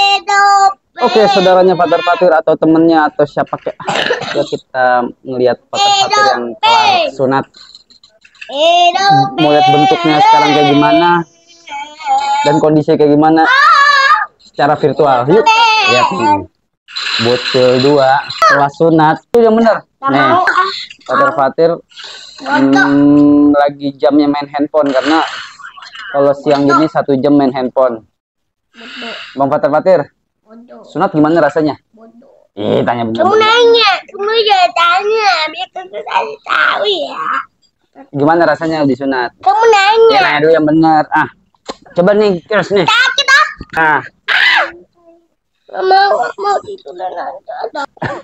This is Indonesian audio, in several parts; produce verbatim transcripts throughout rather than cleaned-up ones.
Oke, saudaranya Pater Fatir atau temennya atau siapa kayak ya kita ngelihat Pater Fatir yang kelar sunat. Mau lihat bentuknya sekarang kayak gimana dan kondisi kayak gimana secara virtual. Yuk, lihat nih. Bocil dua setelah sunat itu yang bener. Nih, Pater Fatir hmm, lagi jamnya main handphone karena kalau siang gini satu jam main handphone. Bang Pater Fatir, sunat gimana rasanya? Bodoh. Ih, tanya bener. Kamu nanya, kamu jangan tanya, biar tentu saya tahu ya. Gimana rasanya disunat? Kamu nanya. Ya, nanya dulu yang benar. Ah, coba nih, terus nih. Sakit ah. Ah. Mau mau disunat ada.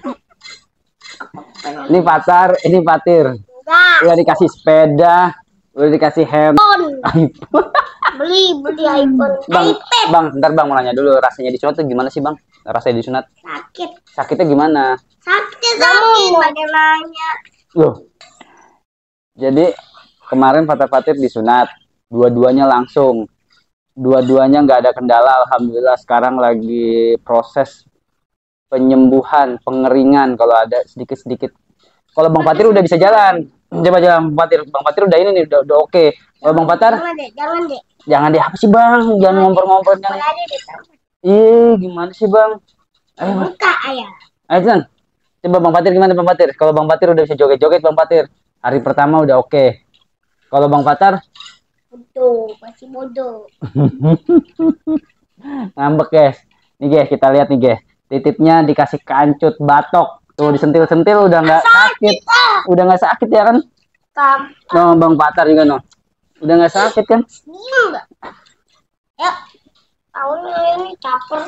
Ini Patar, ini Fatir. Enggak. Udah dikasih sepeda, udah dikasih handphone. iPhone. Beli beli iPhone. Bang, iPad. bang, bentar bang mau nanya dulu rasanya disunat tuh gimana sih bang? Rasanya disunat? Sakit. Sakitnya gimana? Sakit sakit. Bagaimana? Loh. Jadi kemarin Pater Fatir disunat, dua-duanya langsung. Dua-duanya nggak ada kendala, alhamdulillah. Sekarang lagi proses penyembuhan, pengeringan kalau ada sedikit-sedikit. Kalau Bang Fatir udah bisa jalan. Coba jalan Bang Fatir. Bang Fatir udah ini nih, udah, udah oke. Okay. Kalau Bang Fatir, jangan deh, jangan deh. Jangan deh, apa sih Bang? Jangan ngompor-ngompor jangan. Ih, gimana sih Bang? Ayo, buka ayah. Ayo, Jan. Coba Bang Fatir gimana Bang Fatir? Kalau Bang Fatir udah bisa joget-joget Bang Fatir. Hari pertama udah oke. Okay. Kalau Bang Fatar? Bodoh, masih bodoh. Ngambek guys. Nih guys, kita lihat nih guys. Titipnya dikasih kancut batok. Tuh disentil-sentil udah nggak sakit. sakit. Udah nggak sakit ya kan? No, Bang Fatar juga no. Udah nggak sakit kan? Iya enggak? Ya, tahunnya ini caper.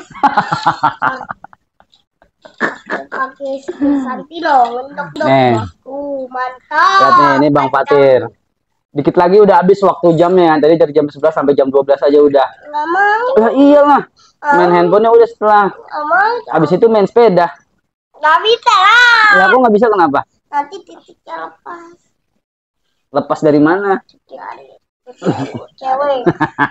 Pakai santi dong, untuk dong. Uh, mantap. Lihat nih, ini Bang Fatir. Dikit lagi udah habis waktu jamnya. Tadi dari jam sebelas sampai jam dua belas aja udah. Nggak mau. Ya iyalah. Main handphonenya udah setelah. Nggak mau. Habis itu main sepeda. Nggak bisa lah. Ya aku nggak bisa kenapa? Nanti titiknya lepas. Lepas dari mana? Cewek.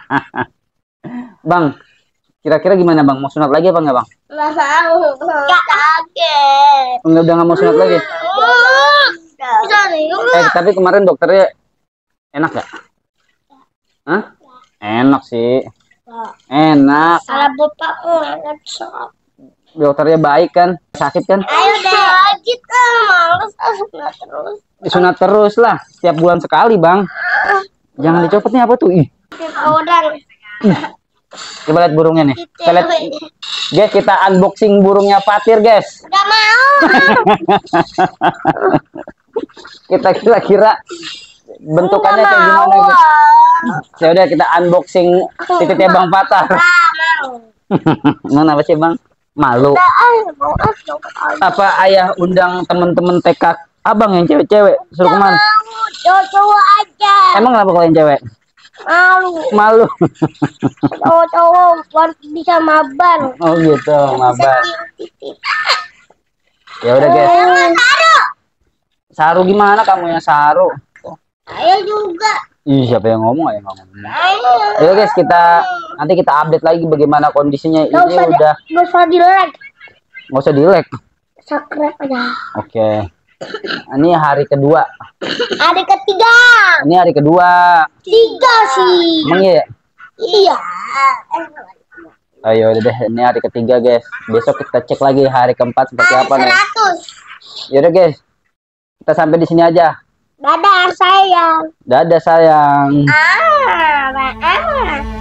Bang, kira-kira gimana Bang? Mau sunat lagi apa nggak Bang? Nggak mau. Nggak kaget. Enggak, udah nggak mau sunat lagi? Bisa nih. Eh, tapi kemarin dokternya enak gak? Hah? Enak sih. Enak. Salah bapakmu enak sok. Dokternya baik kan? Sakit kan? Ayo deh. Sakit ah, males ah sunat terus. Sunat terus lah, setiap bulan sekali Bang. Jangan dicopot nih apa tuh? Ih. Orang. Coba lihat burungnya nih. Kita lihat. Guys, kita unboxing burungnya Fatir, guys. Gak mau. Kita kira-kira bentukannya kayak gimana, guys. Ya udah kita unboxing titiknya Bang Fatar. Mana apa sih Bang? Malu. Apa ayah undang temen-temen T K Abang yang cewek-cewek suruh kemana? Cowok-cowok aja. Emang kenapa kalian cewek? Malu. Malu. Cowok-cowok baru bisa mabar. Oh gitu, mabar. Ya udah guys. Saru. Saru gimana kamu yang saru? Saya juga. Ih, siapa yang ngomong ya ngomong. Ya guys, kita nanti kita update lagi bagaimana kondisinya. Ini Nggak udah nggak usah di-like. Nggak usah di-like. Subscribe aja. Oke. Ini hari kedua. Hari ketiga. Ini hari kedua. Tiga sih. Emang iya? Iya. Ayo udah deh, ini hari ketiga guys. Besok kita cek lagi hari keempat seperti apa nih. seratus. Yaudah guys, kita sampai di sini aja. Dadah sayang. Dadah sayang. Ah, ah.